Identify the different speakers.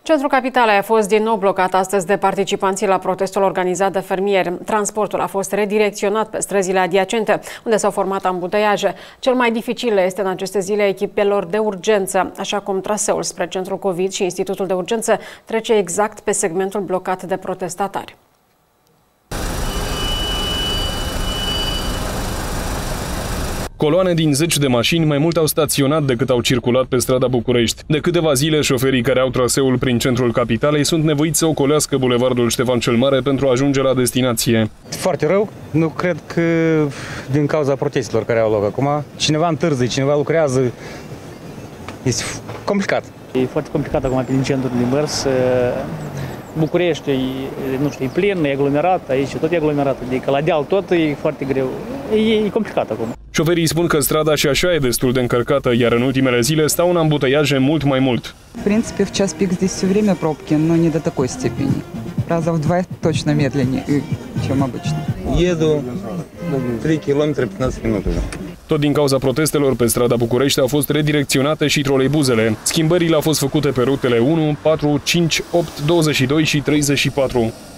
Speaker 1: Centrul Capitalei a fost din nou blocat astăzi de participanții la protestul organizat de fermieri. Transportul a fost redirecționat pe străzile adiacente, unde s-au format ambuteiaje. Cel mai dificil este în aceste zile echipelor de urgență, așa cum traseul spre Centrul COVID și Institutul de Urgență trece exact pe segmentul blocat de protestatari.
Speaker 2: Coloane din zeci de mașini mai mult au staționat decât au circulat pe strada București. De câteva zile, șoferii care au traseul prin centrul capitalei sunt nevoiți să ocolească bulevardul Ștefan cel Mare pentru a ajunge la destinație.
Speaker 3: Foarte rău. Nu cred că din cauza protestelor care au loc acum. Cineva întârzie, cineva lucrează. Este complicat.
Speaker 4: E foarte complicat acum din centrul din mers. București, nu știu, e plin, e aglomerat, aici tot e aglomerat, adică la deal tot e foarte greu. E complicat acum.
Speaker 2: Șoferii spun că strada și așa e destul de încărcată, iar în ultimele zile stau în ambuteiaje mult mai mult.
Speaker 5: В принципе, в час пик здесь все время пробки, но не до такой степени. Раза в два точно медленнее, чем обычно.
Speaker 6: Еду 3 km 15 minute.
Speaker 2: Tot din cauza protestelor, pe strada București au fost redirecționate și troleibuzele. Schimbările au fost făcute pe rutele 1, 4, 5, 8, 22 și 34.